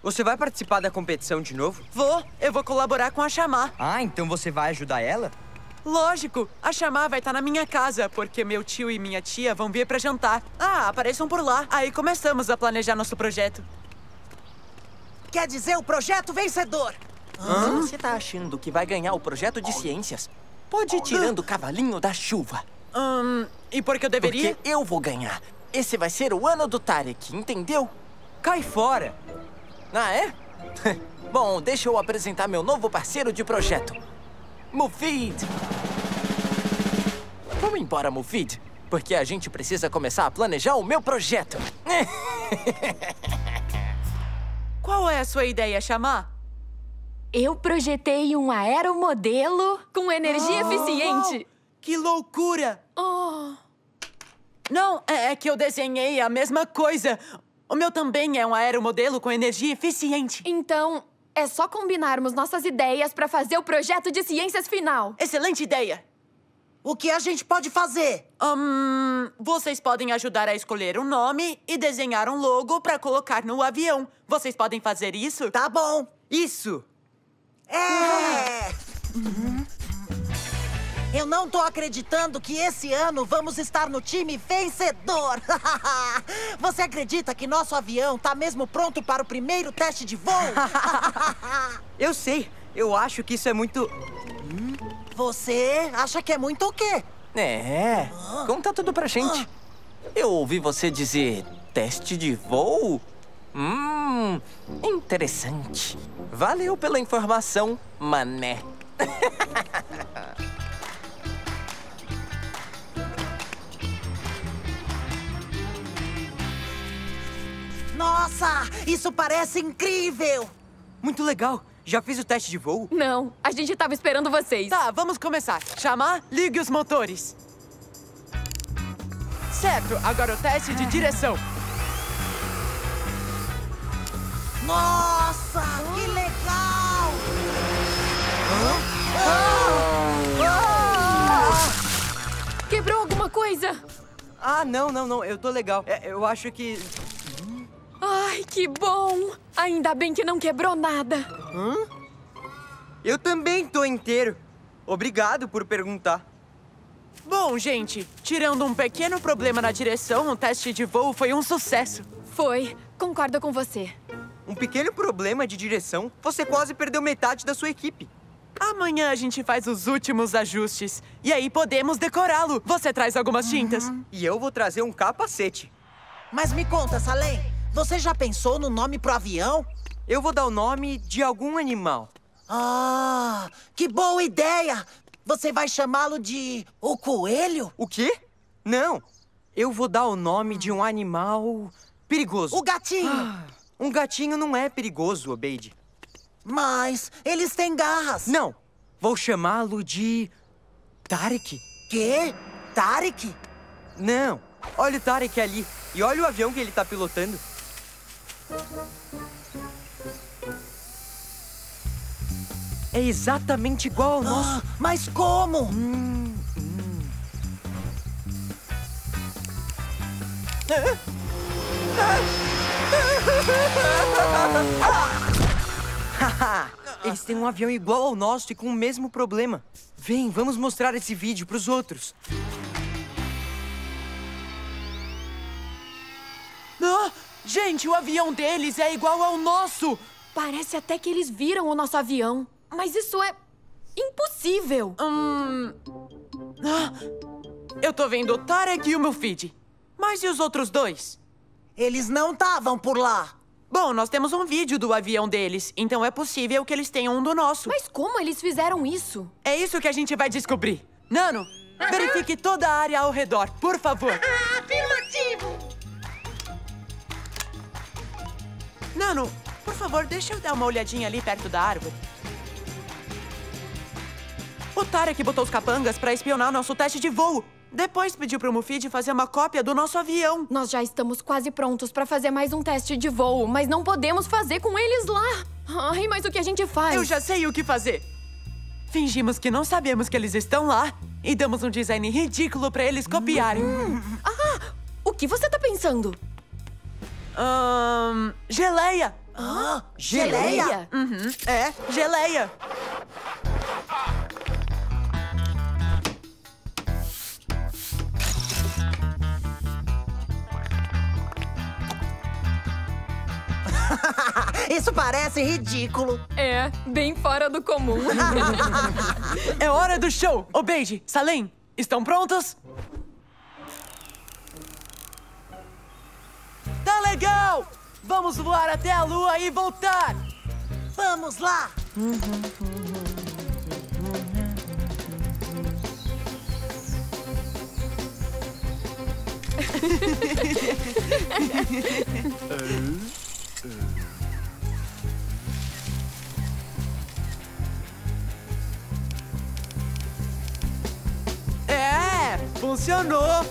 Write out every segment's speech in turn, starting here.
Você vai participar da competição de novo? Eu vou colaborar com a Chamar. Ah, então você vai ajudar ela? Lógico, a Chamar vai estar na minha casa, porque meu tio e minha tia vão vir pra jantar. Ah, apareçam por lá. Aí começamos a planejar nosso projeto. Quer dizer, o projeto vencedor. Se você tá achando que vai ganhar o projeto de ciências, pode ir tirando o cavalinho da chuva. E por que eu deveria? Porque eu vou ganhar. Esse vai ser o ano do Tarek, entendeu? Cai fora! Ah, é? Bom, deixa eu apresentar meu novo parceiro de projeto. Mufid! Vamos embora, Mufid, porque a gente precisa começar a planejar o meu projeto. Qual é a sua ideia, Chamar? Eu projetei um aeromodelo com energia eficiente. Que loucura! Não, é que eu desenhei a mesma coisa. O meu também é um aeromodelo com energia eficiente. Então, é só combinarmos nossas ideias para fazer o projeto de ciências final. Excelente ideia! O que a gente pode fazer? Vocês podem ajudar a escolher um nome e desenhar um logo para colocar no avião. Vocês podem fazer isso? Tá bom. Isso! Eu não tô acreditando que esse ano vamos estar no time vencedor. Você acredita que nosso avião tá mesmo pronto para o primeiro teste de voo? Eu sei, eu acho que isso é muito... Você acha que é muito o quê? Conta tudo pra gente. Eu ouvi você dizer teste de voo? Interessante. Valeu pela informação, mané. Nossa, isso parece incrível! Muito legal! Já fiz o teste de voo? Não, a gente tava esperando vocês. Tá, vamos começar. Chamar, ligue os motores. Certo, agora o teste de direção. Nossa, que legal! Quebrou alguma coisa? Ah, não, eu tô legal. Eu acho que... Ai, que bom! Ainda bem que não quebrou nada. Eu também tô inteiro. Obrigado por perguntar. Bom, gente, tirando um pequeno problema na direção, o teste de voo foi um sucesso. Foi, concordo com você. Um pequeno problema de direção? Você quase perdeu metade da sua equipe. Amanhã a gente faz os últimos ajustes. E aí podemos decorá-lo. Você traz algumas tintas. E eu vou trazer um capacete. Mas me conta, Salem, você já pensou no nome pro avião? Eu vou dar o nome de algum animal. Ah, que boa ideia! Você vai chamá-lo de o coelho? O quê? Não. Eu vou dar o nome de um animal perigoso. O gatinho! Um gatinho não é perigoso, Obeide. Mas eles têm garras. Não. Vou chamá-lo de... Tarek. Quê? Tarek? Não. Olha o Tarek ali. E olha o avião que ele tá pilotando. É exatamente igual ao nosso. Mas como? Eles têm um avião igual ao nosso e com o mesmo problema. Vem, vamos mostrar esse vídeo pros outros. Gente, o avião deles é igual ao nosso. Parece até que eles viram o nosso avião. Mas isso é impossível. Eu tô vendo o Tarek e o Mufid. Mas e os outros dois? Eles não estavam por lá. Bom, nós temos um vídeo do avião deles, então é possível que eles tenham um do nosso. Mas como eles fizeram isso? É isso que a gente vai descobrir. Nano, verifique toda a área ao redor, por favor. Afirmativo! Nano, por favor, deixa eu dar uma olhadinha ali perto da árvore. O Tarek botou os capangas pra espionar nosso teste de voo. Depois pediu pro Mufid fazer uma cópia do nosso avião. Nós já estamos quase prontos pra fazer mais um teste de voo, mas não podemos fazer com eles lá. Ai, mas o que a gente faz? Eu já sei o que fazer. Fingimos que não sabemos que eles estão lá e damos um design ridículo pra eles copiarem. O que você tá pensando? Geleia! Geleia? É, geleia. Isso parece ridículo. É, bem fora do comum. É hora do show. Obeide, Salem, estão prontos? Tá legal! Vamos voar até a lua e voltar! Vamos lá! É, funcionou!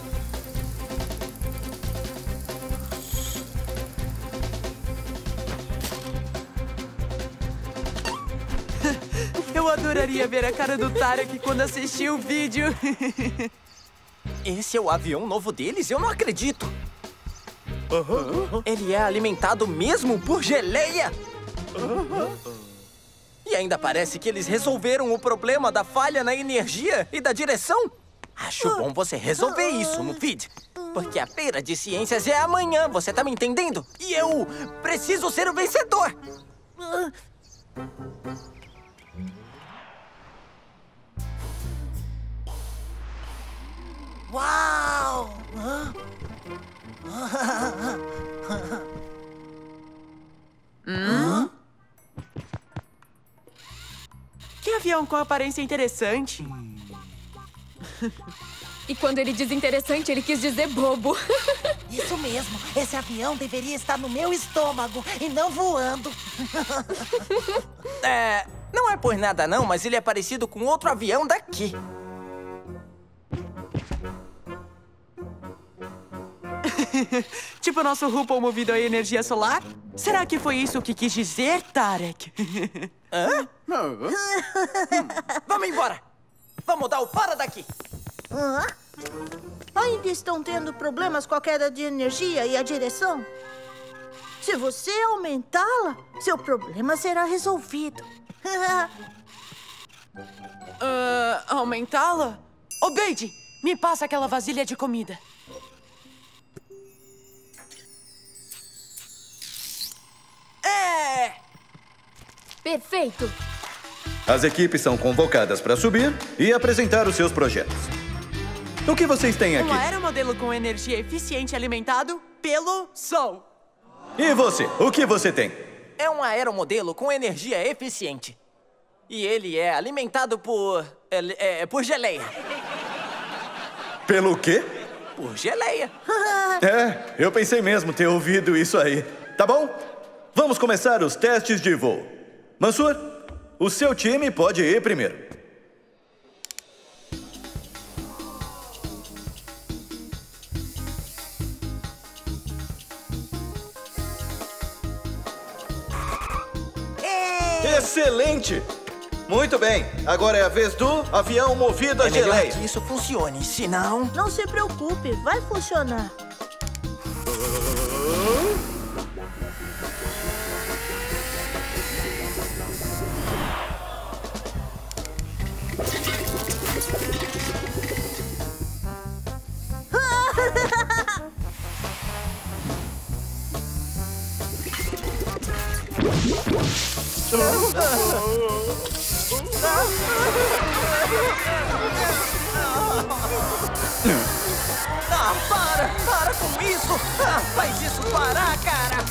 Eu adoraria ver a cara do Tarek quando assistir o vídeo. Esse é o avião novo deles? Eu não acredito! Ele é alimentado mesmo por geleia? E ainda parece que eles resolveram o problema da falha na energia e da direção. Acho bom você resolver isso, Mufid. Porque a feira de ciências é amanhã, você tá me entendendo? E eu preciso ser o vencedor! Uau! Que avião com aparência interessante. E quando ele diz interessante, ele quis dizer bobo. Isso mesmo. Esse avião deveria estar no meu estômago e não voando. Não é por nada não, mas ele é parecido com outro avião daqui. Tipo nosso RuPaul movido a energia solar? Será que foi isso que quis dizer, Tarek? Vamos embora! Vamos dar o fora daqui! Ainda estão tendo problemas com a queda de energia e a direção? Se você aumentá-la, seu problema será resolvido. Aumentá-la? Obeide, me passa aquela vasilha de comida. Perfeito. As equipes são convocadas para subir e apresentar os seus projetos. O que vocês têm aqui? Um aeromodelo com energia eficiente alimentado pelo sol. E você? O que você tem? É um aeromodelo com energia eficiente. E ele é alimentado por geleia. Pelo quê? Por geleia. Eu pensei mesmo ter ouvido isso aí. Tá bom? Vamos começar os testes de voo. Mansur, o seu time pode ir primeiro. Excelente! Muito bem, agora é a vez do avião movido a É melhor geleia. que isso funcione, senão... Não se preocupe, vai funcionar. Para com isso! Faz isso parar, cara!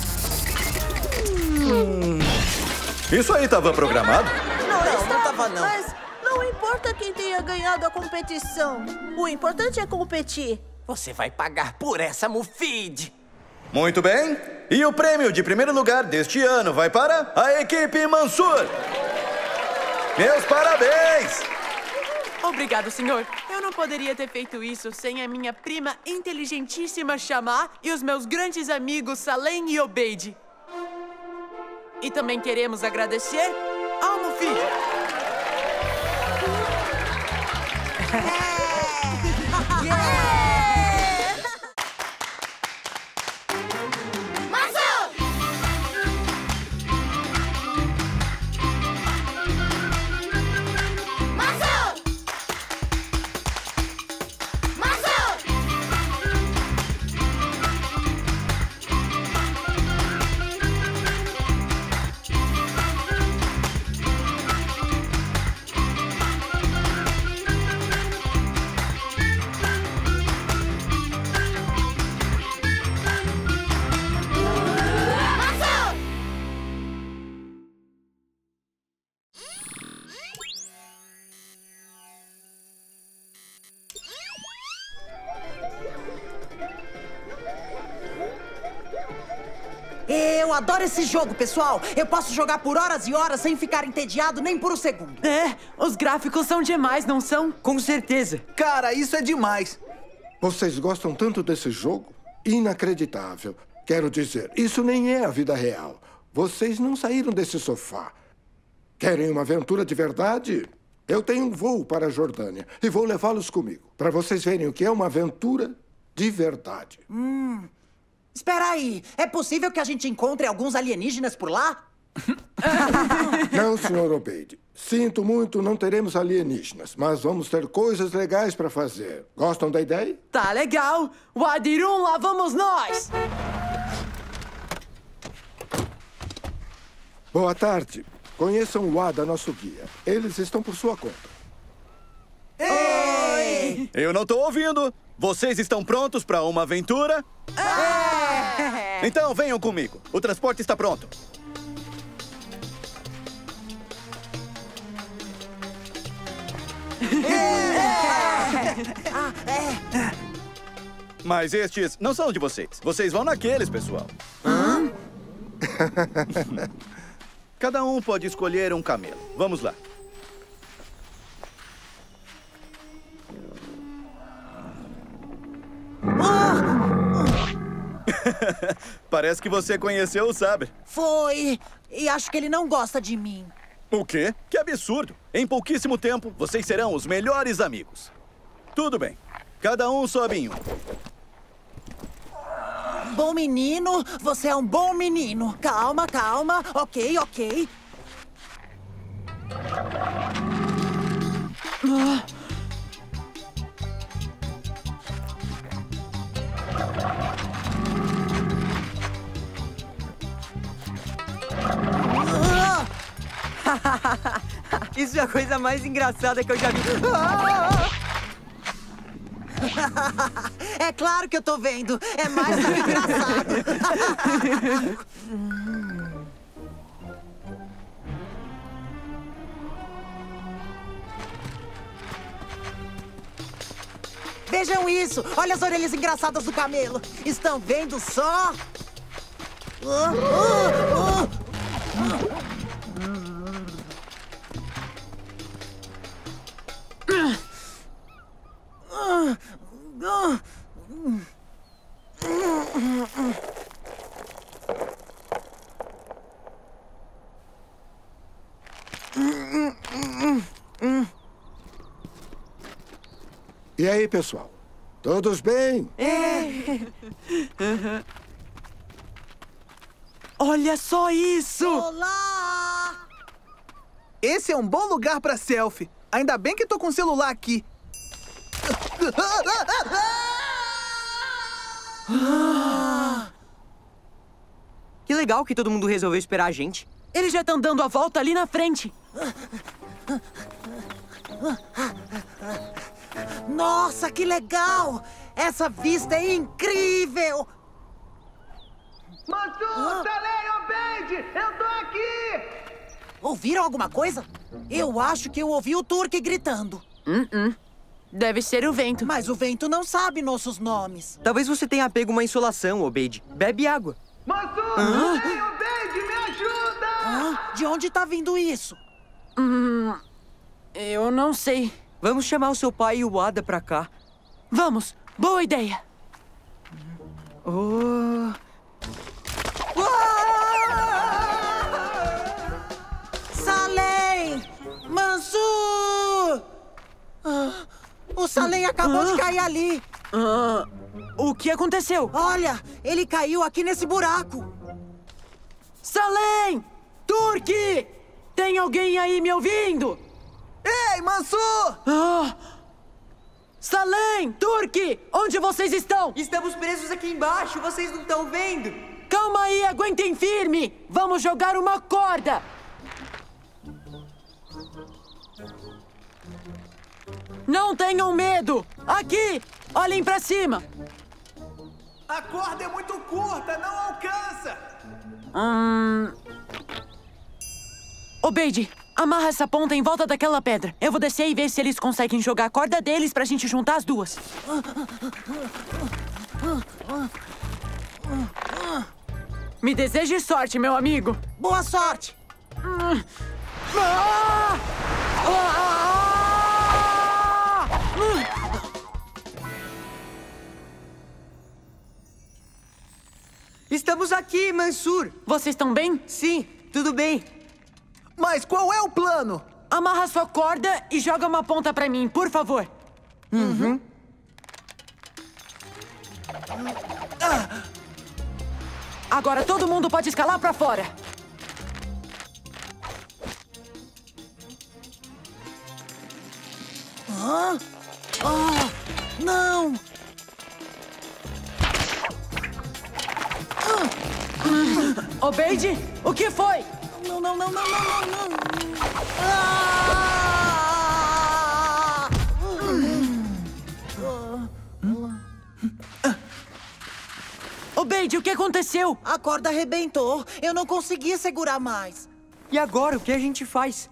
Isso aí estava programado? Não tava não. Mas não importa quem tenha ganhado a competição. O importante é competir. Você vai pagar por essa, Mufid! Muito bem. E o prêmio de primeiro lugar deste ano vai para a equipe Mansur. Meus parabéns! Obrigado, senhor. Eu não poderia ter feito isso sem a minha prima inteligentíssima Shammah e os meus grandes amigos Salem e Obeide. E também queremos agradecer ao Mufid. Eu adoro esse jogo, pessoal. Eu posso jogar por horas e horas sem ficar entediado nem por um segundo. É, os gráficos são demais, não são? Com certeza. Cara, isso é demais. Vocês gostam tanto desse jogo? Inacreditável. Quero dizer, isso nem é a vida real. Vocês não saíram desse sofá. Querem uma aventura de verdade? Eu tenho um voo para a Jordânia e vou levá-los comigo, para vocês verem o que é uma aventura de verdade. Espera aí, é possível que a gente encontre alguns alienígenas por lá? Não, Sr. Obeid. Sinto muito, não teremos alienígenas, mas vamos ter coisas legais para fazer. Gostam da ideia? Tá legal. Wadirum, lá vamos nós. Boa tarde. Conheçam o Wada, nosso guia. Eles estão por sua conta. Eu não tô ouvindo. Vocês estão prontos para uma aventura? Então venham comigo. O transporte está pronto. Mas estes não são de vocês. Vocês vão naqueles, pessoal. Cada um pode escolher um camelo. Vamos lá. Parece que você conheceu o Sabre. Foi. E acho que ele não gosta de mim. O quê? Que absurdo! Em pouquíssimo tempo, vocês serão os melhores amigos. Tudo bem. Cada um sobe em um. Bom menino, você é um bom menino. Calma, calma. Ok, ok. Isso é a coisa mais engraçada que eu já vi. É claro que eu tô vendo. É mais do que engraçado. Vejam isso. Olha as orelhas engraçadas do camelo. Estão vendo só? E aí, pessoal? Todos bem? Olha só isso! Olá! Esse é um bom lugar pra selfie. Ainda bem que tô com o celular aqui. Que legal que todo mundo resolveu esperar a gente. Eles já estão dando a volta ali na frente. Nossa, que legal! Essa vista é incrível! Mansur, Saleh, Obeid, eu tô aqui! Ouviram alguma coisa? Eu acho que eu ouvi o Turk gritando. Deve ser o vento. Mas o vento não sabe nossos nomes. Talvez você tenha pego uma insolação, Obeid. Bebe água. Mansur, Saleh, Obeid, me ajuda! De onde tá vindo isso? Eu não sei. Vamos chamar o seu pai e o Wada pra cá. Vamos, boa ideia. Salem! Mansur! O Salem acabou de cair ali. O que aconteceu? Olha, ele caiu aqui nesse buraco. Salem! Turki! Tem alguém aí me ouvindo? Ei, Mansur! Salem! Turki! Onde vocês estão? Estamos presos aqui embaixo, vocês não estão vendo? Calma aí, aguentem firme! Vamos jogar uma corda! Não tenham medo! Aqui! Olhem pra cima! A corda é muito curta, não alcança! Obeid, amarra essa ponta em volta daquela pedra. Eu vou descer e ver se eles conseguem jogar a corda deles pra gente juntar as duas. Me deseje sorte, meu amigo. Boa sorte! Estamos aqui, Mansur. Vocês estão bem? Sim, tudo bem. Mas qual é o plano? Amarra sua corda e joga uma ponta pra mim, por favor. Agora todo mundo pode escalar pra fora. Não! Obeide, o que foi? Não! Obeide, o que aconteceu? A corda arrebentou. Eu não consegui segurar mais. E agora, o que a gente faz?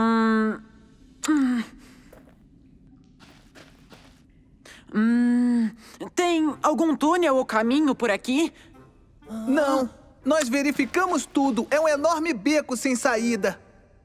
Tem algum túnel ou caminho por aqui? Não. Nós verificamos tudo. É um enorme beco sem saída.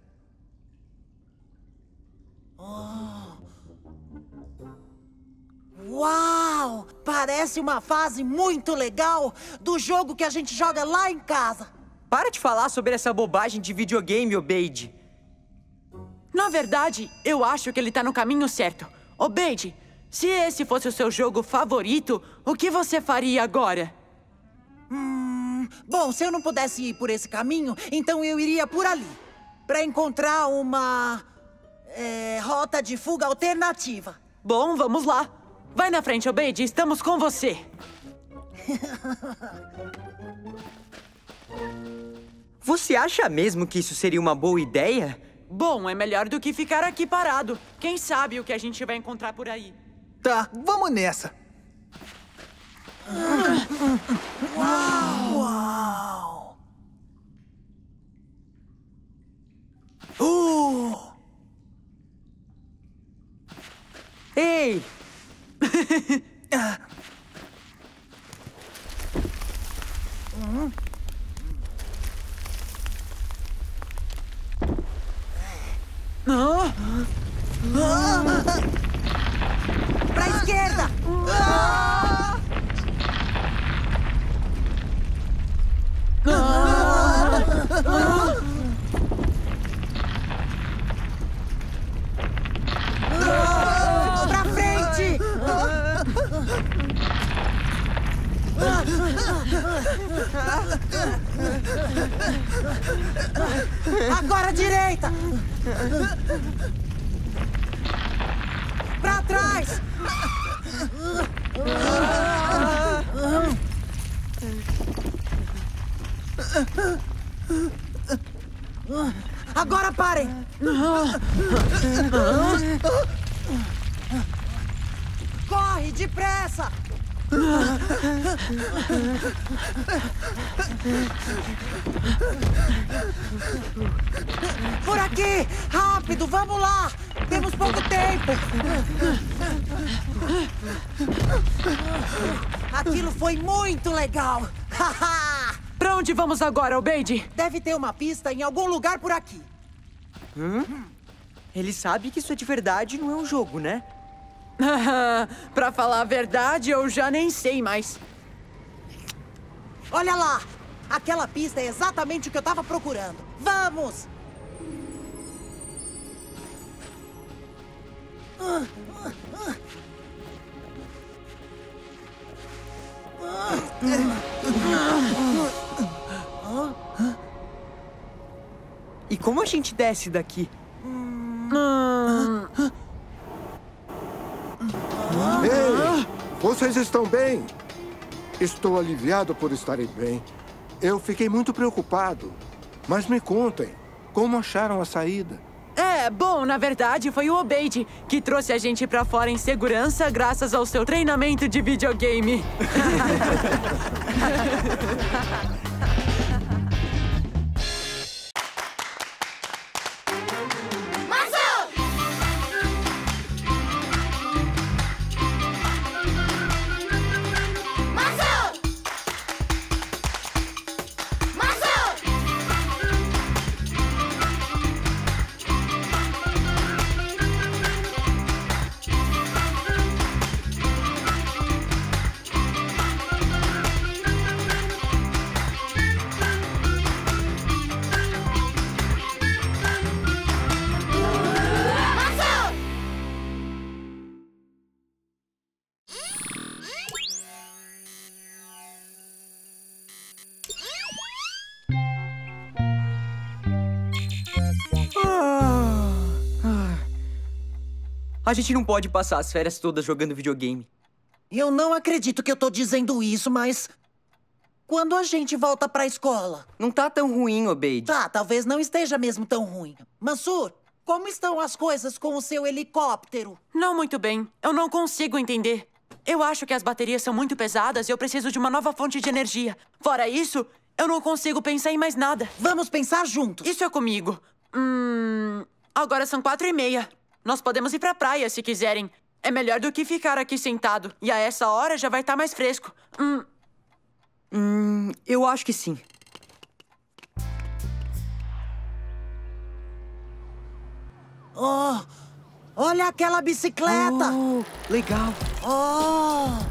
Uau! Parece uma fase muito legal do jogo que a gente joga lá em casa. Para de falar sobre essa bobagem de videogame, Obeide. Na verdade, eu acho que ele tá no caminho certo. Obeide, se esse fosse o seu jogo favorito, o que você faria agora? Bom, se eu não pudesse ir por esse caminho, então eu iria por ali. Pra encontrar uma... rota de fuga alternativa. Bom, vamos lá. Vai na frente, Obeide, estamos com você. Você acha mesmo que isso seria uma boa ideia? Bom, é melhor do que ficar aqui parado. Quem sabe o que a gente vai encontrar por aí. Tá, vamos nessa. Uau! Ei! Pra esquerda! Pra frente! Agora à direita! Pra trás! Agora parem! Corre, depressa! Por aqui! Rápido, vamos lá! Temos pouco tempo! Aquilo foi muito legal! Pra onde vamos agora, Obeide? Deve ter uma pista em algum lugar por aqui. Ele sabe que isso é de verdade, não é um jogo, né? Pra falar a verdade, eu já nem sei mais. Olha lá! Aquela pista é exatamente o que eu tava procurando. Vamos! E como a gente desce daqui? Ei, vocês estão bem? Estou aliviado por estarem bem. Eu fiquei muito preocupado. Mas me contem, como acharam a saída? Bom, na verdade, foi o Obeide que trouxe a gente pra fora em segurança graças ao seu treinamento de videogame. A gente não pode passar as férias todas jogando videogame. Eu não acredito que eu tô dizendo isso, mas... Quando a gente volta pra escola? Não tá tão ruim, Obeid. Tá, talvez não esteja mesmo tão ruim. Mansur, como estão as coisas com o seu helicóptero? Não muito bem. Eu não consigo entender. Eu acho que as baterias são muito pesadas e eu preciso de uma nova fonte de energia. Fora isso, eu não consigo pensar em mais nada. Vamos pensar juntos. Isso é comigo. Agora são 4:30. Nós podemos ir pra praia se quiserem. É melhor do que ficar aqui sentado. E a essa hora já vai estar mais fresco. Eu acho que sim. Oh, olha aquela bicicleta! Oh, legal. Oh!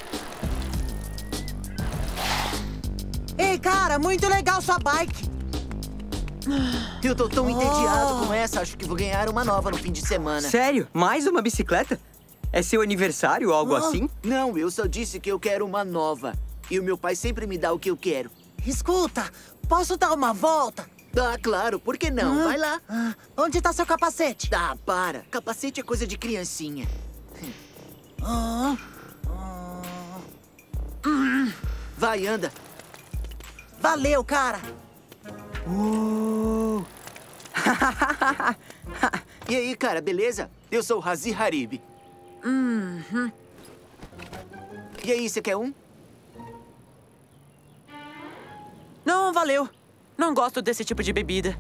Ei, cara, muito legal sua bike. Eu tô tão entediado com essa, acho que vou ganhar uma nova no fim de semana. Sério? Mais uma bicicleta? É seu aniversário ou algo assim? Não, eu só disse que eu quero uma nova. E o meu pai sempre me dá o que eu quero. Escuta, posso dar uma volta? Ah, claro, por que não? Vai lá. Onde tá seu capacete? Ah, para. Capacete é coisa de criancinha. Vai, anda. Valeu, cara. E aí, cara, beleza? Eu sou o Hazi Harib. E aí, você quer um? Não, valeu. Não gosto desse tipo de bebida.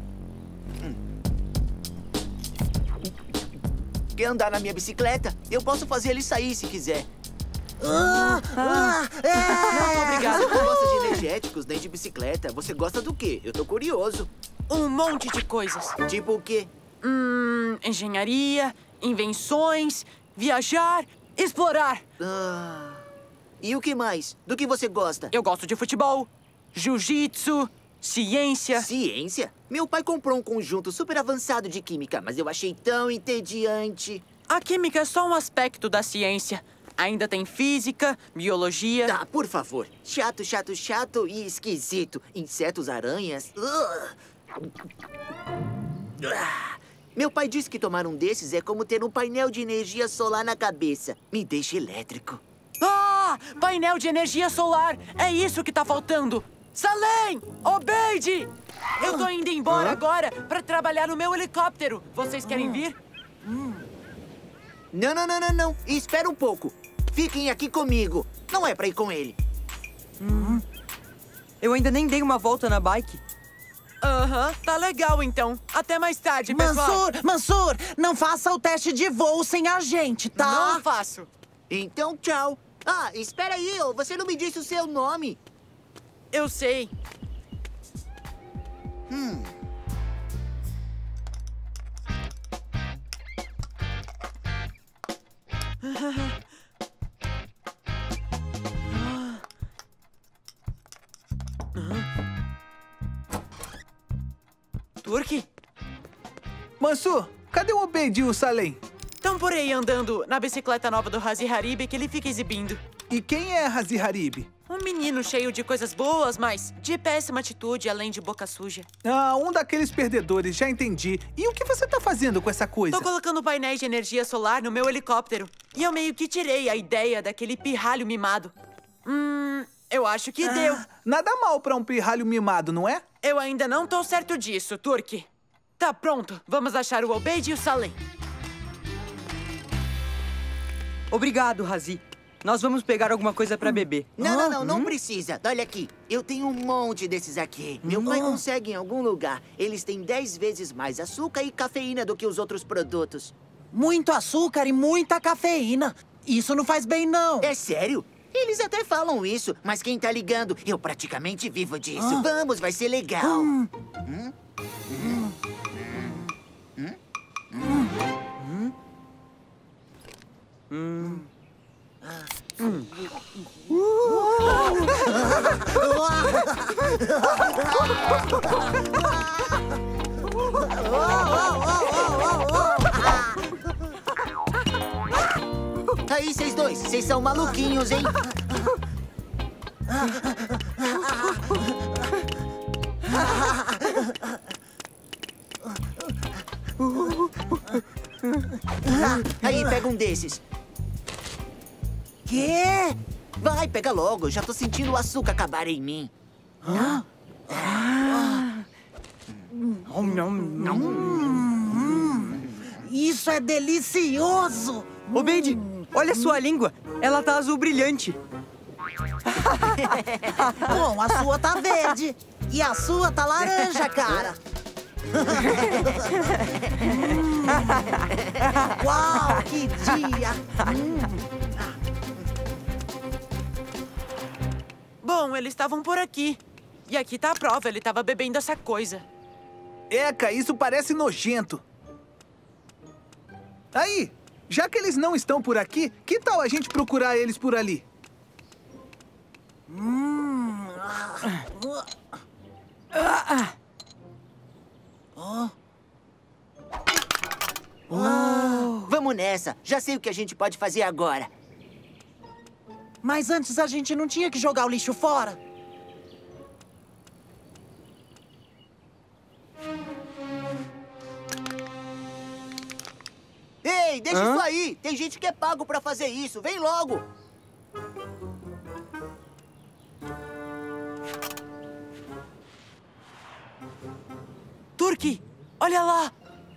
Quer andar na minha bicicleta? Eu posso fazer ele sair se quiser. Não, obrigado. Você não gosta de energéticos nem de bicicleta. Você gosta do quê? Eu tô curioso. Um monte de coisas. Tipo o quê? Engenharia, invenções, viajar, explorar. E o que mais? Do que você gosta? Eu gosto de futebol, jiu-jitsu, ciência. Ciência? Meu pai comprou um conjunto super avançado de química, mas eu achei tão entediante. A química é só um aspecto da ciência. Ainda tem física, biologia... Ah, por favor. Chato, chato, chato e esquisito. Insetos, aranhas... Meu pai disse que tomar um desses é como ter um painel de energia solar na cabeça. Me deixa elétrico. Ah! Painel de energia solar! É isso que tá faltando! Salem! Obeid! Eu tô indo embora agora pra trabalhar no meu helicóptero. Vocês querem vir? Não. Espera um pouco. Fiquem aqui comigo. Não é pra ir com ele. Eu ainda nem dei uma volta na bike. Tá legal então. Até mais tarde, pessoal. Mansur, não faça o teste de voo sem a gente, tá? Não faço. Então, tchau. Ah, espera aí, você não me disse o seu nome. Eu sei. Turki? Mansur, cadê o Obeid e o Salem? Estão por aí andando na bicicleta nova do Hazi Harib que ele fica exibindo. E quem é Hazi Harib? Um menino cheio de coisas boas, mas de péssima atitude, além de boca suja. Ah, um daqueles perdedores, já entendi. E o que você tá fazendo com essa coisa? Tô colocando painéis de energia solar no meu helicóptero. E eu meio que tirei a ideia daquele pirralho mimado. Eu acho que deu. Nada mal pra um pirralho mimado, não é? Eu ainda não tô certo disso, Turki. Tá pronto, vamos achar o Obeid e o Salem. Obrigado, Hazi. Nós vamos pegar alguma coisa pra beber. Não precisa. Olha aqui, eu tenho um monte desses aqui. Meu pai consegue em algum lugar. Eles têm 10 vezes mais açúcar e cafeína do que os outros produtos. Muito açúcar e muita cafeína. Isso não faz bem, não. É sério? Eles até falam isso, mas quem tá ligando? Eu praticamente vivo disso. Vamos, vai ser legal. Aí, vocês dois, vocês são maluquinhos, hein? Aí, pega um desses. Quê? Vai, pega logo. Eu já tô sentindo o açúcar acabar em mim. Isso é delicioso! Obeide, olha a sua língua. Ela tá azul brilhante. Bom, a sua tá verde. E a sua tá laranja, cara. Uau, que dia! Bom, eles estavam por aqui. E aqui tá a prova, ele tava bebendo essa coisa. Eca, isso parece nojento. Aí, já que eles não estão por aqui, que tal a gente procurar eles por ali? Vamos nessa. Já sei o que a gente pode fazer agora. Mas antes a gente não tinha que jogar o lixo fora? Ei, deixa isso aí. Tem gente que é pago pra fazer isso. Vem logo. Turki, olha lá!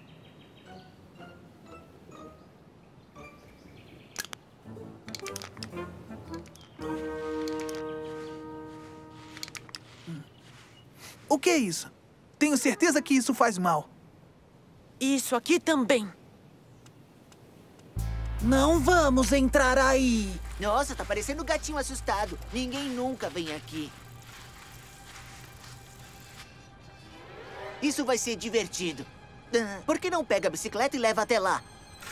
O que é isso? Tenho certeza que isso faz mal. Isso aqui também. Não vamos entrar aí. Nossa, tá parecendo um gatinho assustado. Ninguém nunca vem aqui. Isso vai ser divertido. Por que não pega a bicicleta e leva até lá?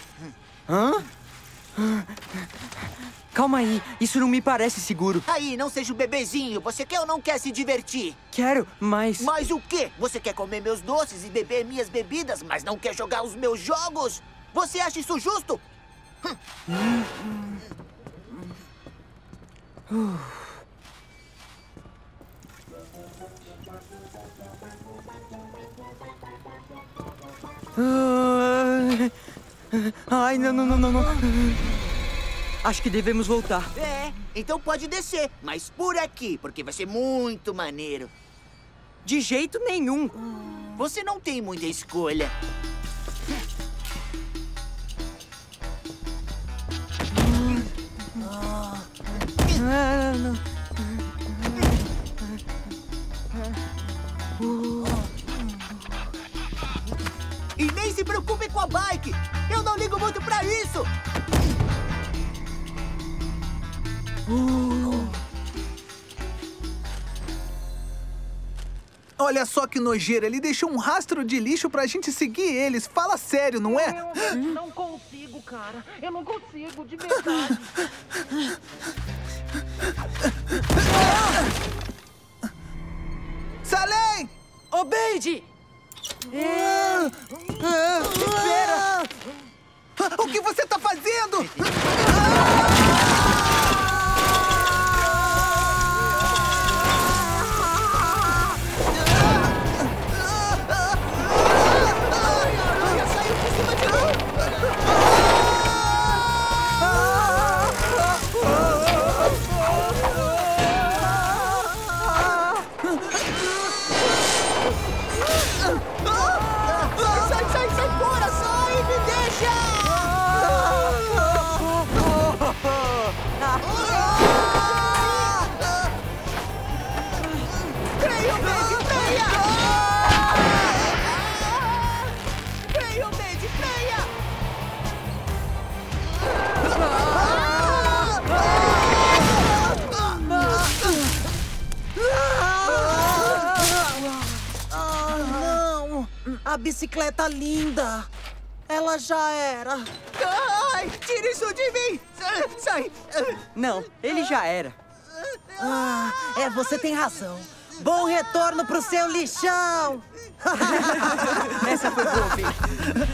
Calma aí, isso não me parece seguro. Aí, não seja o bebezinho. Você quer ou não quer se divertir? Quero, mas... Mas o quê? Você quer comer meus doces e beber minhas bebidas, mas não quer jogar os meus jogos? Você acha isso justo? Ai, não. Acho que devemos voltar. É, então pode descer, mas por aqui, porque vai ser muito maneiro. De jeito nenhum. Você não tem muita escolha. E nem se preocupe com a bike. Eu não ligo muito pra isso. Olha só que nojeira, ele deixou um rastro de lixo pra gente seguir eles. Fala sério, não é? Eu não consigo, cara. Eu não consigo, de verdade. Salem! Obeide! Espera! O que você tá fazendo? Sai fora, sai, me deixa! Freio, Bede, freia! Freio, Bede, freia! Não! A bicicleta linda! Ela já era. Ai, tira isso de mim! Sai! Não, ele já era. Você tem razão. Bom retorno pro seu lixão! Essa foi boa, Bede.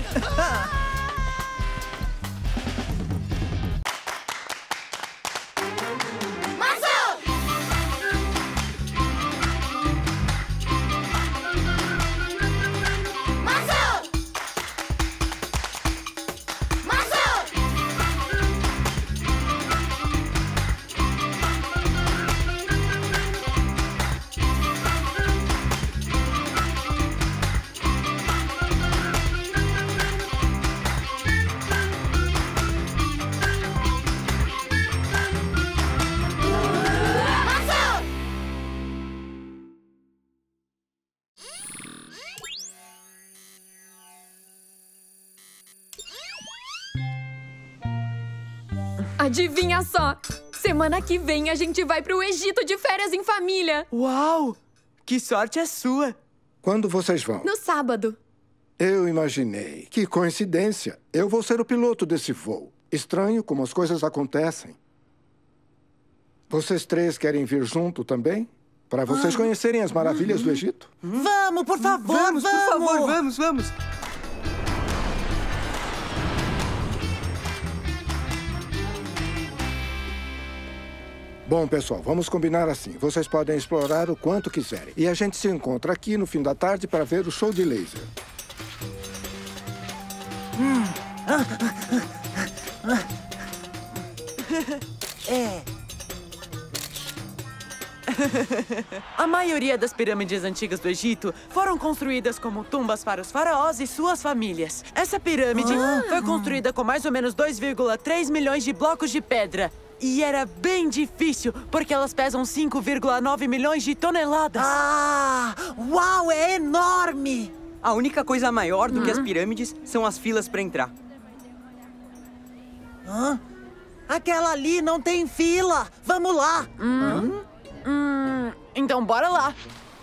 Adivinha só? Semana que vem a gente vai pro Egito de férias em família. Uau! Que sorte é sua! Quando vocês vão? No sábado. Eu imaginei. Que coincidência. Eu vou ser o piloto desse voo. Estranho como as coisas acontecem. Vocês três querem vir junto também? Para vocês conhecerem as maravilhas do Egito? Vamos, por favor, Vamos, por favor, vamos. Bom, pessoal, vamos combinar assim. Vocês podem explorar o quanto quiserem. E a gente se encontra aqui no fim da tarde para ver o show de laser. A maioria das pirâmides antigas do Egito foram construídas como tumbas para os faraós e suas famílias. Essa pirâmide foi construída com mais ou menos 2,3 milhões de blocos de pedra. E era bem difícil, porque elas pesam 5,9 milhões de toneladas. Ah! Uau, é enorme! A única coisa maior do que as pirâmides são as filas para entrar. Aquela ali não tem fila. Vamos lá. Então bora lá.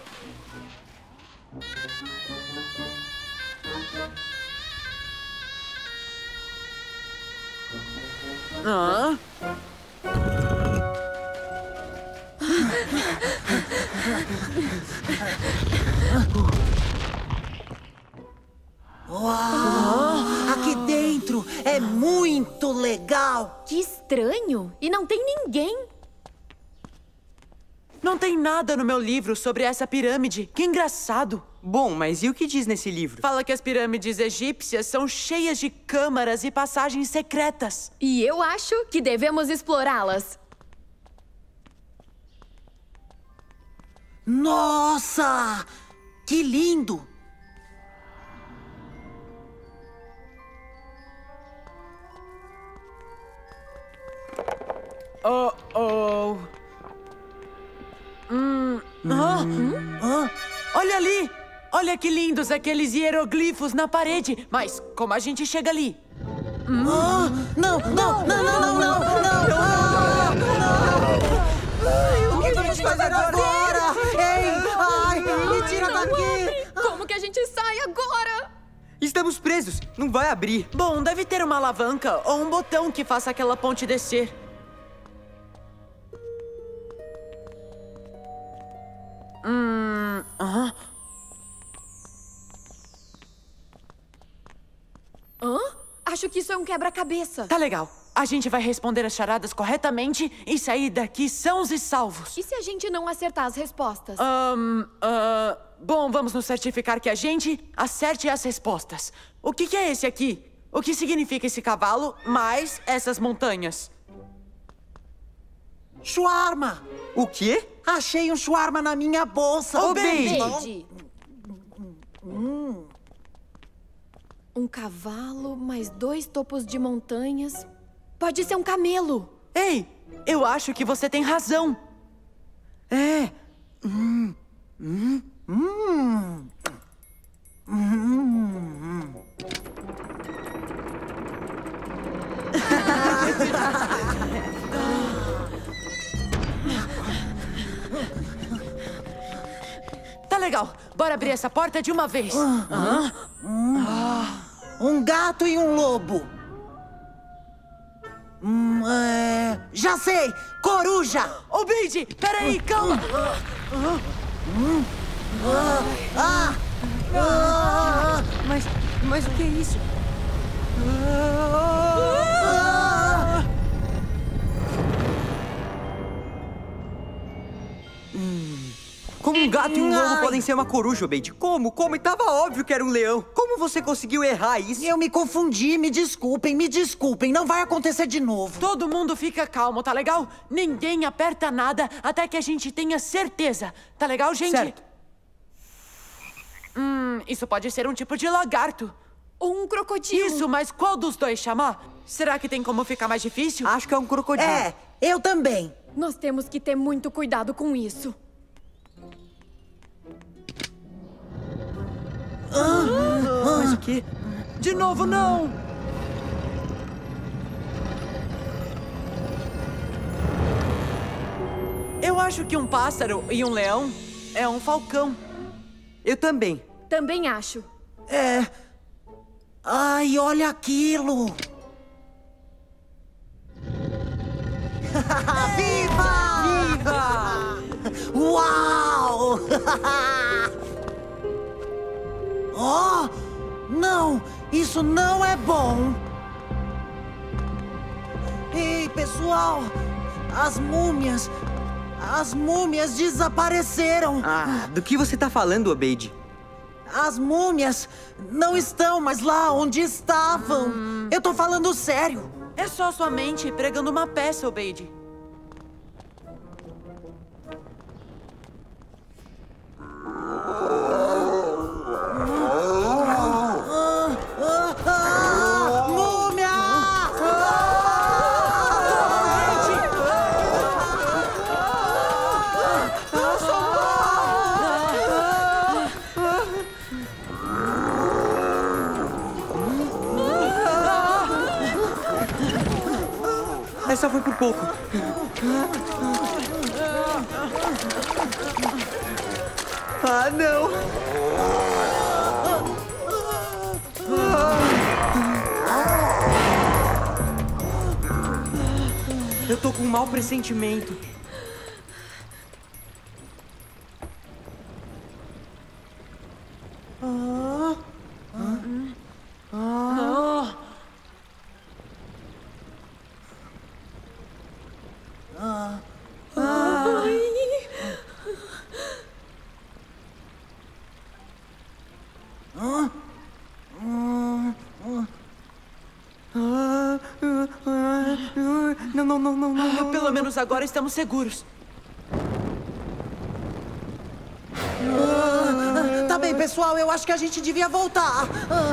Aqui dentro é muito legal. Que estranho. E não tem ninguém. Não tem nada no meu livro sobre essa pirâmide. Que engraçado. Bom, mas e o que diz nesse livro? Fala que as pirâmides egípcias são cheias de câmaras e passagens secretas. E eu acho que devemos explorá-las. Nossa! Que lindo! Oh. Olha ali! Olha que lindos aqueles hieroglifos na parede. Mas como a gente chega ali? Não! O que vamos fazer agora? Ei! Ai! Me tira daqui! Como que a gente sai agora? Estamos presos. Não vai abrir. Bom, deve ter uma alavanca ou um botão que faça aquela ponte descer. Acho que isso é um quebra-cabeça. Tá legal. A gente vai responder as charadas corretamente e sair daqui sãos e salvos. E se a gente não acertar as respostas? Bom, vamos nos certificar que a gente acerte as respostas. O que é esse aqui? O que significa esse cavalo mais essas montanhas? Shawarma! O quê? Achei um shawarma na minha bolsa. Beide. Um cavalo mais 2 topos de montanhas. Pode ser um camelo. Ei, eu acho que você tem razão. Tá legal. Bora abrir essa porta de uma vez. Um gato e um lobo. Já sei! Coruja! Ô, Beide, peraí, calma. Mas o que é isso? Como um gato e um lobo podem ser uma coruja, Beide? Como? E tava óbvio que era um leão. Como você conseguiu errar isso? Eu me confundi, me desculpem. Não vai acontecer de novo. Todo mundo fica calmo, tá legal? Ninguém aperta nada até que a gente tenha certeza. Tá legal, gente? Certo. Isso pode ser um tipo de lagarto. Ou um crocodilo. Isso, mas qual dos dois chamar? Será que tem como ficar mais difícil? Acho que é um crocodilo. Eu também. Nós temos que ter muito cuidado com isso. Mas o quê? De novo, não! Eu acho que um pássaro e um leão é um falcão. Eu também. Também acho. É... Ai, olha aquilo! Viva! Viva! Uau! Oh! Não! Isso não é bom! Ei, pessoal! As múmias desapareceram! Ah, do que você tá falando, Obeid? As múmias não estão mais lá onde estavam! Eu tô falando sério! É só sua mente pregando uma peça, Obeid. Múmia! Essa foi por pouco. Ah, não! Eu tô com um mau pressentimento. Não. Pelo menos agora estamos seguros. Tá bem, pessoal, eu acho que a gente devia voltar.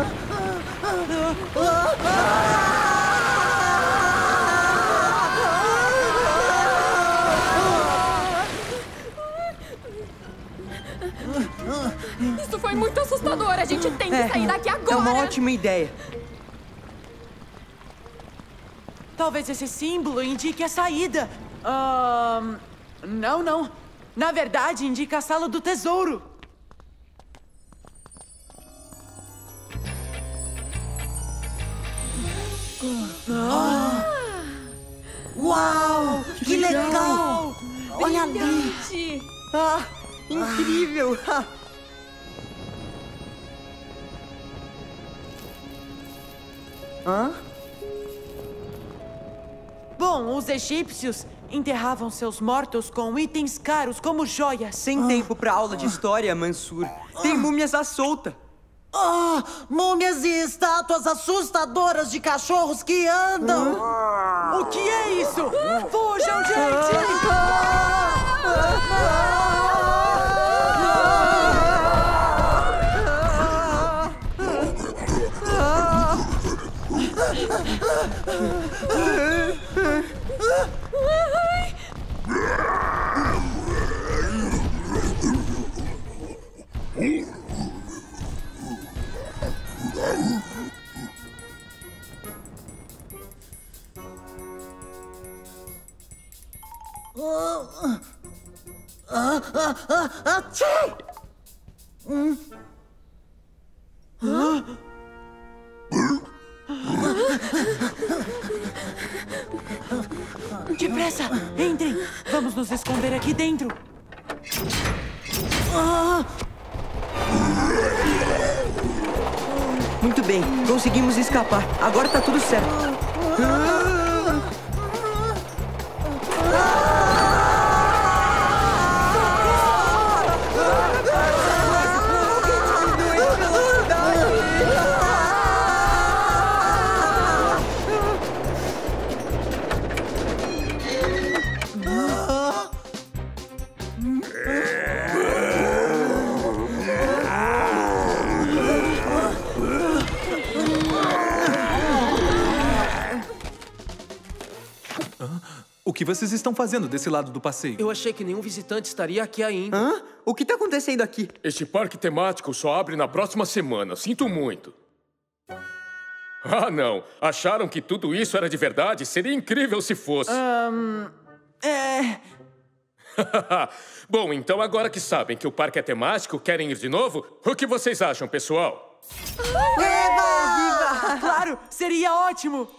Isso foi muito assustador. A gente tem que sair daqui agora. É uma ótima ideia. Talvez esse símbolo indique a saída. Não. Na verdade, indica a sala do tesouro. Uau! Que legal! Olha ali! Ah, incrível! Hã? Bom, os egípcios enterravam seus mortos com itens caros como joias. Sem tempo pra aula de história, Mansur. Tem múmias à solta. Múmias e estátuas assustadoras de cachorros que andam! O que é isso? Fujam, gente! Depressa! Entrem! Vamos nos esconder aqui dentro! Muito bem, conseguimos escapar. Agora tá tudo certo. O que vocês estão fazendo desse lado do passeio? Eu achei que nenhum visitante estaria aqui ainda. Hã? O que tá acontecendo aqui? Este parque temático só abre na próxima semana. Sinto muito. Ah, não. Acharam que tudo isso era de verdade? Seria incrível se fosse. Bom, então agora que sabem que o parque é temático, querem ir de novo? O que vocês acham, pessoal? Viva! Claro, seria ótimo!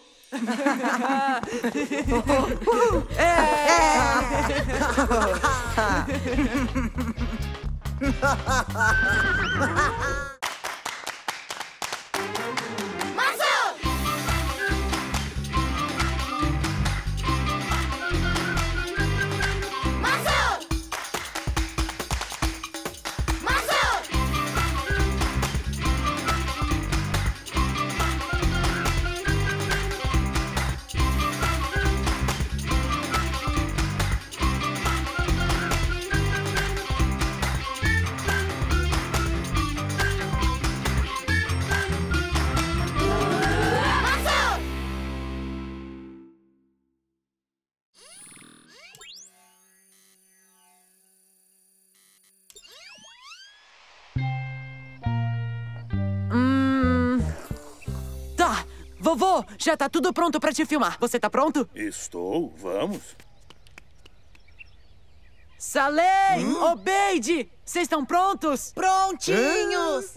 Tá, vovô, já tá tudo pronto pra te filmar. Você tá pronto? Estou, vamos. Salem, Obeide, vocês estão prontos? Prontinhos!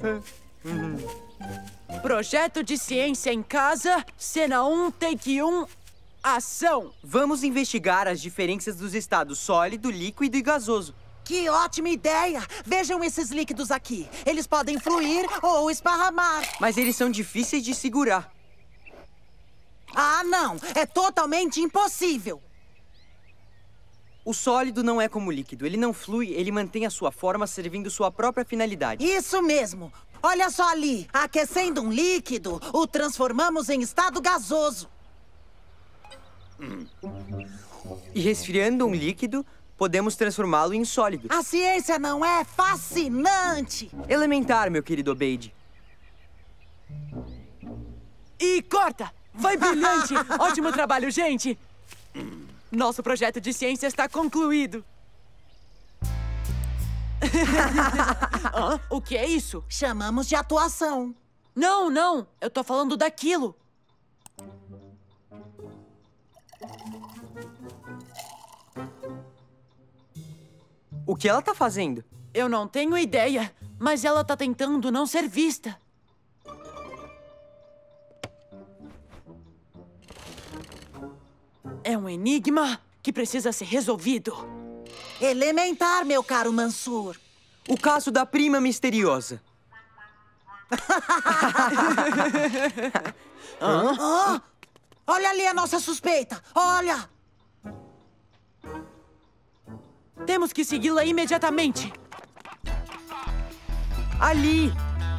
Projeto de ciência em casa, cena 1, take 1, ação. Vamos investigar as diferenças dos estados sólido, líquido e gasoso. Que ótima ideia! Vejam esses líquidos aqui. Eles podem fluir ou esparramar. Mas eles são difíceis de segurar. Ah, não! É totalmente impossível! O sólido não é como o líquido. Ele não flui, ele mantém a sua forma servindo sua própria finalidade. Isso mesmo! Olha só ali! Aquecendo um líquido, o transformamos em estado gasoso. E resfriando um líquido, podemos transformá-lo em sólido. A ciência não é fascinante? Elementar, meu querido Obeide. E corta! Foi brilhante! Ótimo trabalho, gente! Nosso projeto de ciência está concluído. O que é isso? Chamamos de atuação. Não, não! Eu tô falando daquilo. O que ela tá fazendo? Eu não tenho ideia, mas ela tá tentando não ser vista. É um enigma que precisa ser resolvido. Elementar, meu caro Mansur. O caso da prima misteriosa. Olha ali a nossa suspeita. Olha! Temos que segui-la imediatamente. Ali!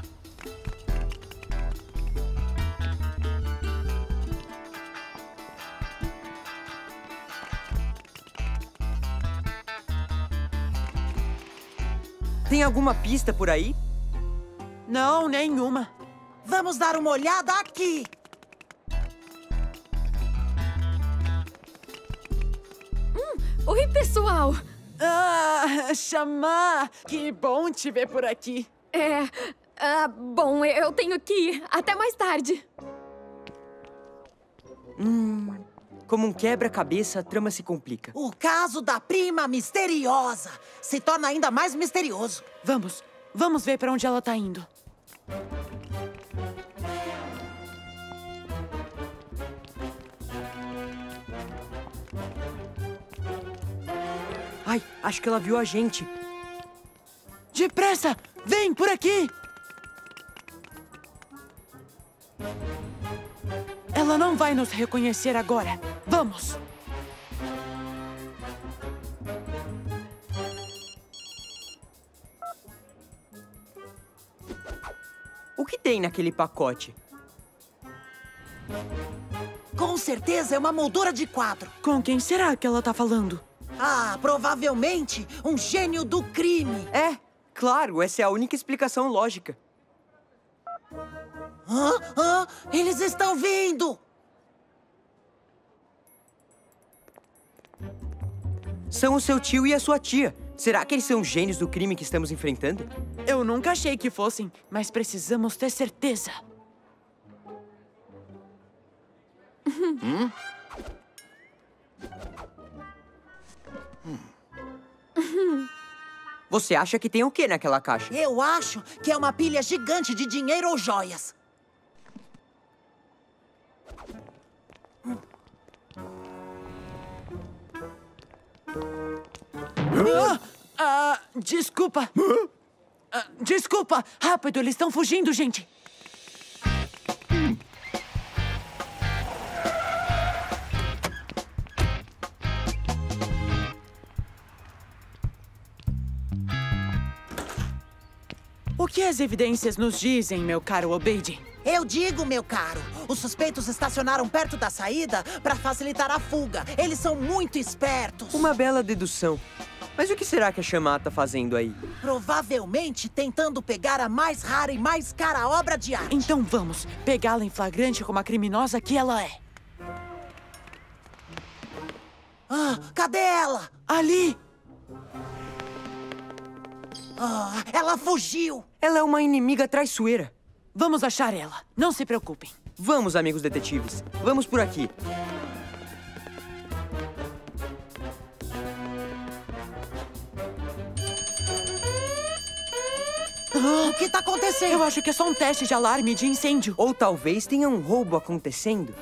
Tem alguma pista por aí? Não, nenhuma. Vamos dar uma olhada aqui. Oi, pessoal. Xamã, que bom te ver por aqui. Bom, eu tenho que ir. Até mais tarde. Como um quebra-cabeça, a trama se complica. O caso da prima misteriosa se torna ainda mais misterioso. Vamos ver pra onde ela tá indo. Ai, acho que ela viu a gente. Depressa! Vem, por aqui! Ela não vai nos reconhecer agora. Vamos! O que tem naquele pacote? Com certeza é uma moldura de quadro. Com quem será que ela tá falando? Ah, provavelmente um gênio do crime. É, claro, essa é a única explicação lógica. Eles estão vindo! São o seu tio e a sua tia. Será que eles são gênios do crime que estamos enfrentando? Eu nunca achei que fossem, mas precisamos ter certeza. Você acha que tem o quê naquela caixa? Eu acho que é uma pilha gigante de dinheiro ou joias. Desculpa. Desculpa. Rápido, eles estão fugindo, gente. O que as evidências nos dizem, meu caro Obeid? Eu digo, meu caro, os suspeitos estacionaram perto da saída para facilitar a fuga. Eles são muito espertos. Uma bela dedução. Mas o que será que a Shamaa tá fazendo aí? Provavelmente tentando pegar a mais rara e mais cara obra de arte. Então vamos pegá-la em flagrante como a criminosa que ela é. Cadê ela? Ali! Ela fugiu! Ela é uma inimiga traiçoeira. Vamos achar ela. Não se preocupem. Vamos, amigos detetives. Vamos por aqui. O que tá acontecendo? Eu acho que é só um teste de alarme de incêndio. Ou talvez tenha um roubo acontecendo.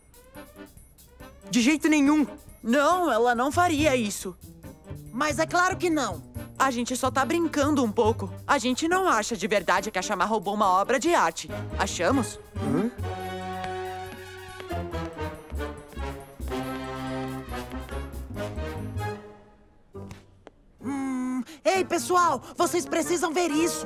De jeito nenhum. Não, ela não faria isso. Mas é claro que não. A gente só tá brincando um pouco. A gente não acha de verdade que a Shamaa roubou uma obra de arte. Achamos? Ei, pessoal! Vocês precisam ver isso!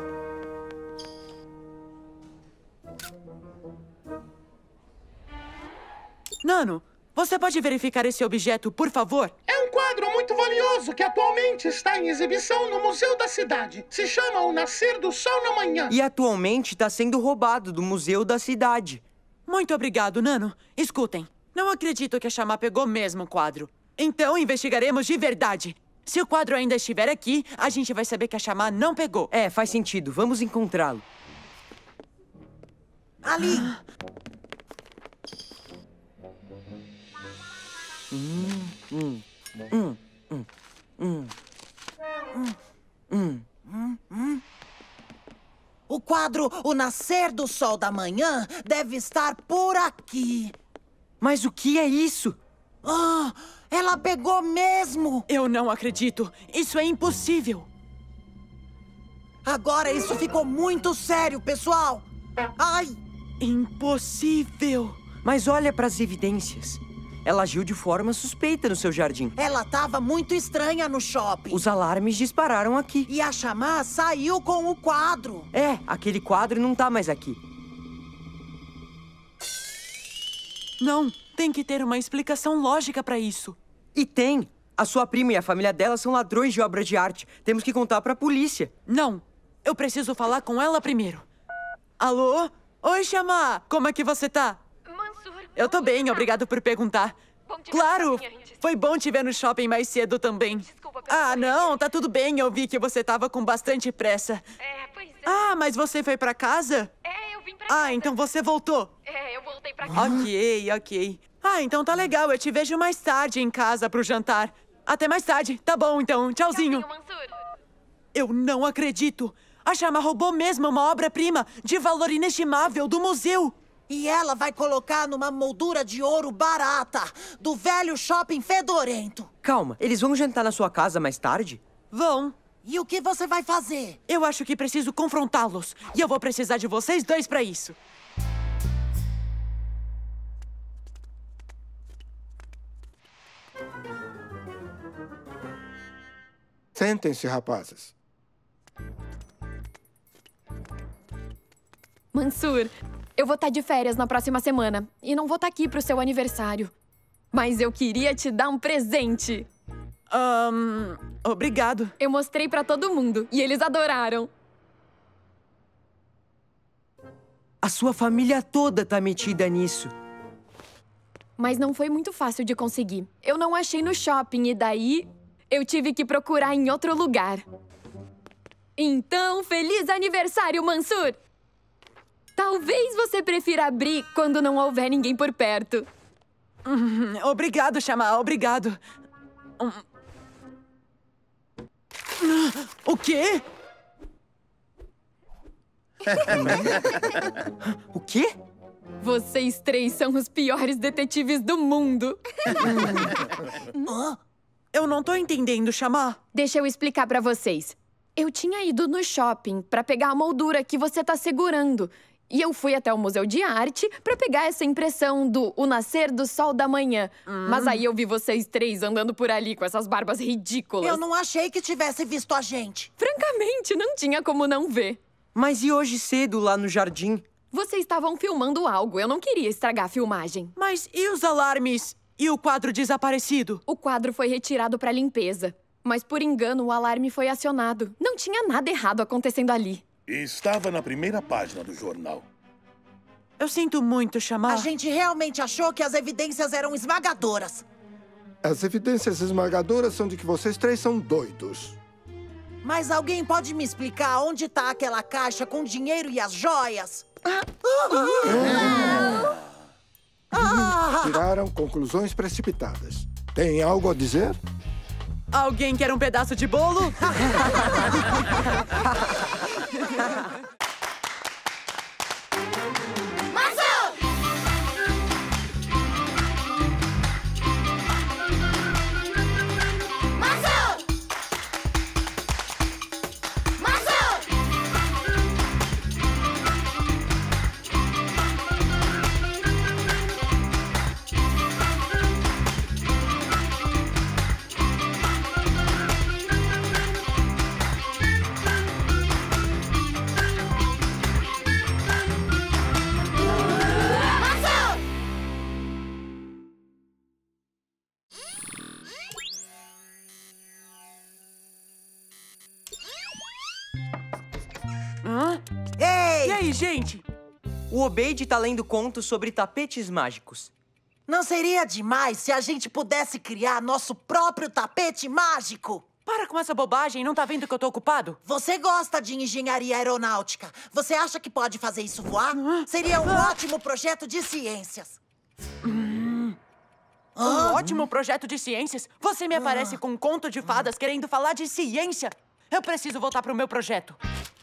Nano, você pode verificar esse objeto, por favor? É um quadro muito valioso que atualmente está em exibição no Museu da Cidade. Se chama O Nascer do Sol na Manhã. E atualmente está sendo roubado do Museu da Cidade. Muito obrigado, Nano. Escutem, não acredito que a Shamaa pegou mesmo o quadro. Então investigaremos de verdade. Se o quadro ainda estiver aqui, a gente vai saber que a Shamaa não pegou. É, faz sentido. Vamos encontrá-lo. Ali! O quadro O Nascer do Sol da Manhã deve estar por aqui. Mas o que é isso? Ela pegou mesmo! Eu não acredito. Isso é impossível. Agora isso ficou muito sério, pessoal. Ai! Impossível. Mas olha para as evidências. Ela agiu de forma suspeita no seu jardim. Ela estava muito estranha no shopping. Os alarmes dispararam aqui. E a Shamaa saiu com o quadro. É, aquele quadro não tá mais aqui. Não, tem que ter uma explicação lógica para isso. E tem. A sua prima e a família dela são ladrões de obra de arte. Temos que contar para a polícia. Não, eu preciso falar com ela primeiro. Alô? Oi, Shamaa. Como é que você tá? Eu tô bem, obrigado por perguntar. Claro, foi bom te ver no shopping mais cedo também. Não, tá tudo bem, eu vi que você tava com bastante pressa. Pois é. Mas você foi pra casa? Eu vim pra casa. Então você voltou. Eu voltei pra casa. Ok. Então tá legal, eu te vejo mais tarde em casa pro jantar. Até mais tarde, tá bom então, tchauzinho. Mansur. Eu não acredito. A Shamaa roubou mesmo uma obra-prima de valor inestimável do museu. E ela vai colocar numa moldura de ouro barata do velho shopping fedorento. Calma, eles vão jantar na sua casa mais tarde? Vão. E o que você vai fazer? Eu acho que preciso confrontá-los. E eu vou precisar de vocês dois pra isso. Sentem-se, rapazes. Mansur, eu vou estar de férias na próxima semana e não vou estar aqui pro seu aniversário. Mas eu queria te dar um presente. Obrigado. Eu mostrei pra todo mundo e eles adoraram. A sua família toda tá metida nisso. Mas não foi muito fácil de conseguir. Eu não achei no shopping e daí eu tive que procurar em outro lugar. Então, feliz aniversário, Mansur! Talvez você prefira abrir quando não houver ninguém por perto. Obrigado, Shamaa, obrigado. O quê? O quê? Vocês três são os piores detetives do mundo. Eu não tô entendendo, Chamar. Deixa eu explicar pra vocês. Eu tinha ido no shopping pra pegar a moldura que você tá segurando. E eu fui até o Museu de Arte pra pegar essa impressão do O Nascer do Sol da Manhã. Mas aí eu vi vocês três andando por ali com essas barbas ridículas. Eu não achei que tivesse visto a gente. Francamente, não tinha como não ver. Mas e hoje cedo, lá no jardim? Vocês estavam filmando algo. Eu não queria estragar a filmagem. Mas e os alarmes? E o quadro desaparecido? O quadro foi retirado pra limpeza. Mas por engano, o alarme foi acionado. Não tinha nada errado acontecendo ali. Estava na primeira página do jornal. Eu sinto muito, Chamar. A gente realmente achou que as evidências eram esmagadoras. As evidências esmagadoras são de que vocês três são doidos. Mas alguém pode me explicar onde tá aquela caixa com o dinheiro e as joias? Tiraram conclusões precipitadas. Tem algo a dizer? Alguém quer um pedaço de bolo? Ei! E aí, gente? O Obeid tá lendo contos sobre tapetes mágicos. Não seria demais se a gente pudesse criar nosso próprio tapete mágico? Para com essa bobagem, não tá vendo que eu tô ocupado? Você gosta de engenharia aeronáutica. Você acha que pode fazer isso voar? Seria um ótimo projeto de ciências. Um ótimo projeto de ciências? Você me aparece com um conto de fadas querendo falar de ciência? Eu preciso voltar pro meu projeto.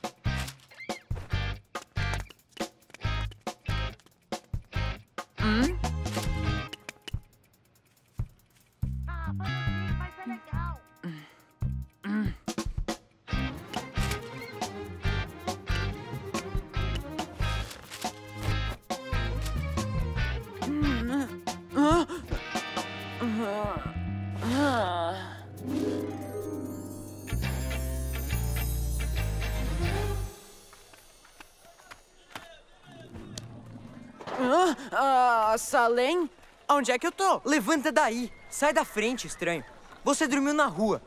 Salem? Onde é que eu tô? Levanta daí. Sai da frente, estranho. Você dormiu na rua.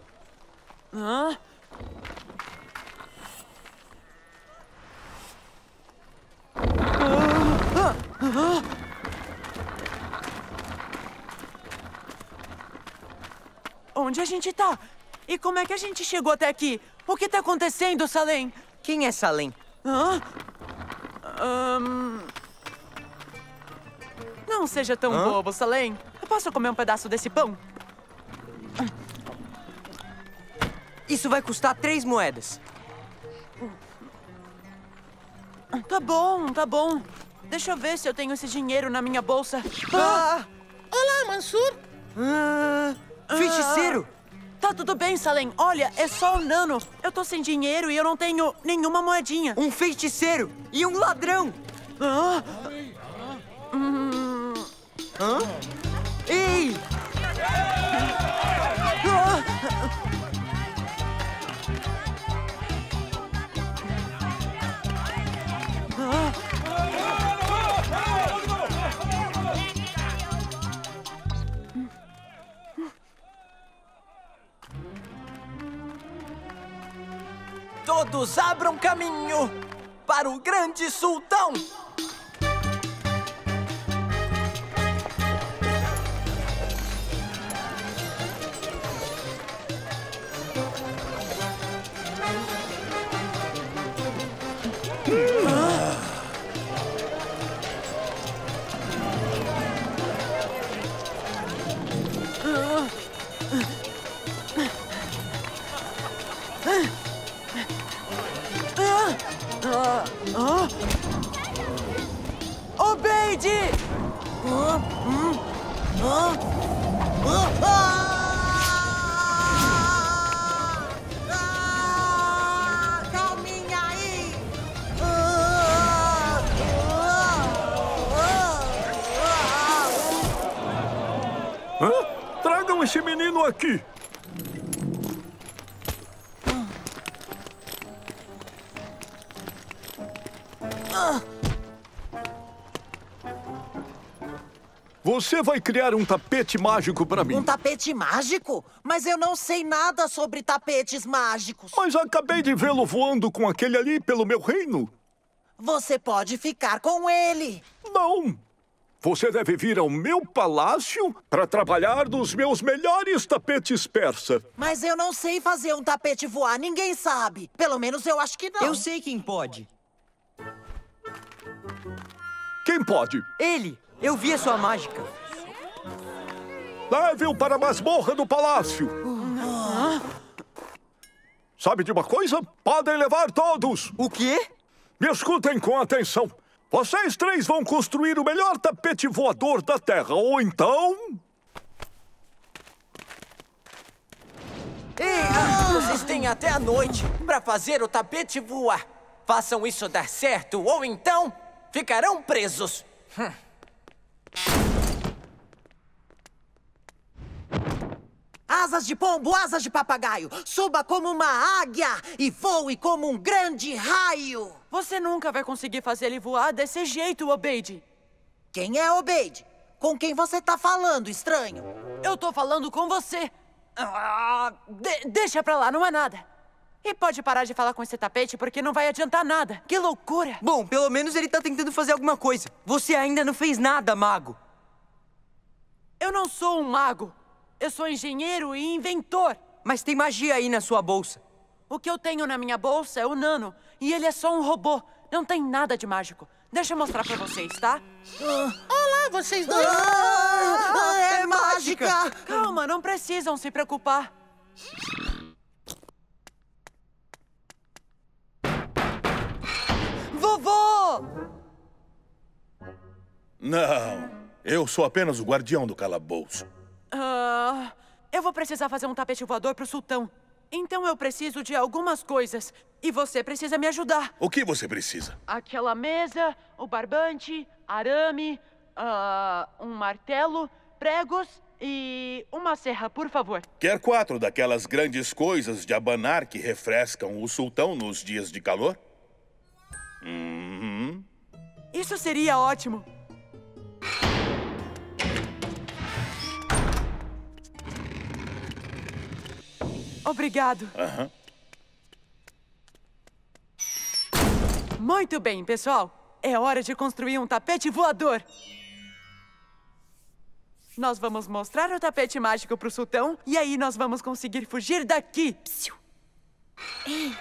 Onde a gente tá? E como é que a gente chegou até aqui? O que tá acontecendo, Salem? Quem é Salem? Não seja tão bobo, Salem. Eu posso comer um pedaço desse pão? Isso vai custar 3 moedas. Tá bom, tá bom. Deixa eu ver se eu tenho esse dinheiro na minha bolsa. Olá, Mansur. Feiticeiro! Tá tudo bem, Salem. Olha, é só o Nano. Eu tô sem dinheiro e eu não tenho nenhuma moedinha. Um feiticeiro e um ladrão! Ei! Todos abram caminho para o grande sultão! Obeide! Calminha aí! Tragam esse menino aqui. Você vai criar um tapete mágico para mim. Um tapete mágico? Mas eu não sei nada sobre tapetes mágicos. Mas acabei de vê-lo voando com aquele ali pelo meu reino. Você pode ficar com ele. Não. Você deve vir ao meu palácio para trabalhar nos meus melhores tapetes persa. Mas eu não sei fazer um tapete voar, ninguém sabe. Pelo menos eu acho que não. Eu sei quem pode. Quem pode? Ele! Eu vi a sua mágica. Leve-o para a masmorra do palácio. Sabe de uma coisa? Podem levar todos. O quê? Me escutem com atenção. Vocês três vão construir o melhor tapete voador da Terra, ou então... Ei, vocês têm até a noite para fazer o tapete voar. Façam isso dar certo, ou então ficarão presos. Asas de pombo, asas de papagaio. Suba como uma águia e voe como um grande raio. Você nunca vai conseguir fazer ele voar desse jeito, Obeide. Quem é Obeide? Com quem você tá falando, estranho? Eu tô falando com você. Deixa pra lá, não é nada. E pode parar de falar com esse tapete, porque não vai adiantar nada. Que loucura! Bom, pelo menos ele tá tentando fazer alguma coisa. Você ainda não fez nada, mago. Eu não sou um mago. Eu sou engenheiro e inventor. Mas tem magia aí na sua bolsa. O que eu tenho na minha bolsa é o Nano. E ele é só um robô. Não tem nada de mágico. Deixa eu mostrar pra vocês, tá? Olá, vocês dois! É mágica! Calma, não precisam se preocupar. Vovô! Não, eu sou apenas o guardião do calabouço. Eu vou precisar fazer um tapete voador pro sultão. Então eu preciso de algumas coisas. E você precisa me ajudar. O que você precisa? Aquela mesa, o barbante, arame, um martelo, pregos e uma serra, por favor. Quer 4 daquelas grandes coisas de abanar que refrescam o sultão nos dias de calor? Isso seria ótimo. Obrigado. Muito bem, pessoal. É hora de construir um tapete voador. Nós vamos mostrar o tapete mágico pro sultão e aí nós vamos conseguir fugir daqui. Ei.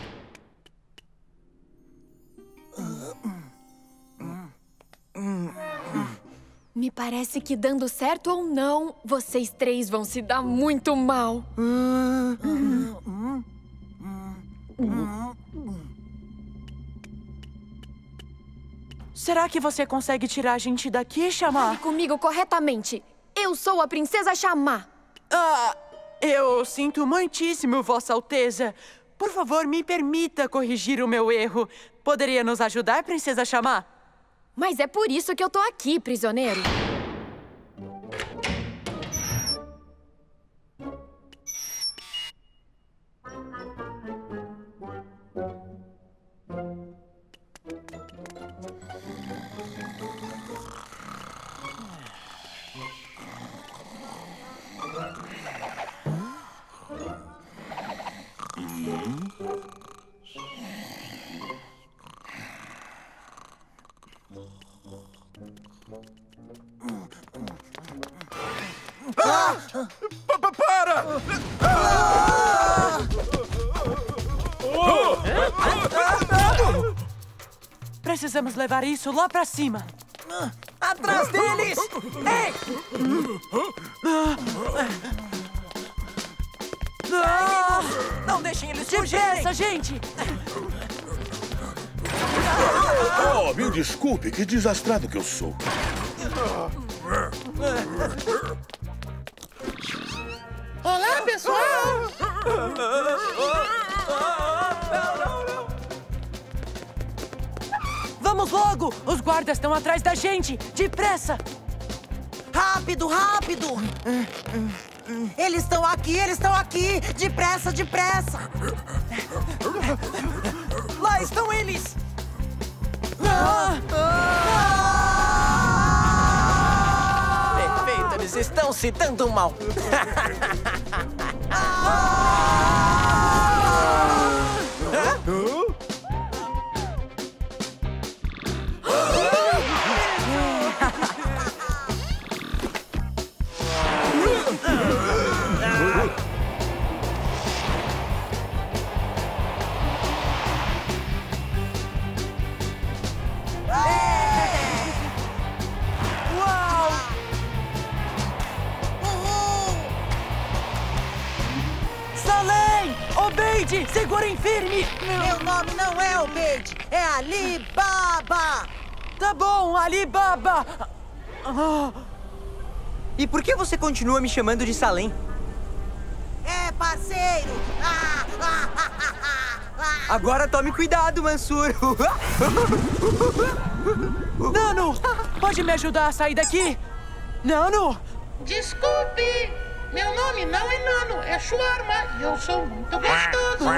Me parece que dando certo ou não, vocês três vão se dar muito mal. Será que você consegue tirar a gente daqui, Xamá? Fale comigo corretamente. Eu sou a princesa Xamá. Eu sinto muitíssimo, Vossa Alteza. Por favor, me permita corrigir o meu erro. Poderia nos ajudar, princesa Xamá? Mas é por isso que eu tô aqui, prisioneiro. Para! Precisamos levar isso lá pra cima. Atrás deles! Ei! Não deixem eles fugirem! Depressa, gente! Oh, me desculpe, que desastrado que eu sou. Olá, pessoal! Vamos logo! Os guardas estão atrás da gente! Depressa! Rápido, rápido! Eles estão aqui, eles estão aqui! Depressa, depressa! Lá estão eles! Perfeito, eles estão se dando mal. Obeide, segurem firme! Meu nome não é Obeide, é Ali Baba! Tá bom, Ali Baba! E por que você continua me chamando de Salem? É, parceiro! Agora tome cuidado, Mansur! Nano, pode me ajudar a sair daqui? Nano! Desculpe! Meu nome não é Nano, é Shawarma e eu sou muito gostoso.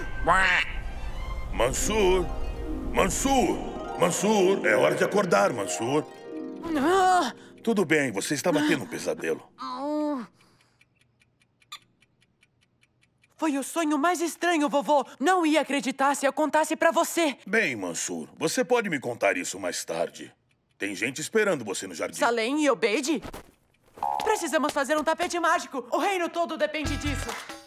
Mansur! Mansur! Mansur! É hora de acordar, Mansur. Tudo bem, você estava tendo um pesadelo. Foi o sonho mais estranho, vovô. Não ia acreditar se eu contasse pra você. Bem, Mansur, você pode me contar isso mais tarde. Tem gente esperando você no jardim. Salem e Obeide? Precisamos fazer um tapete mágico. O reino todo depende disso.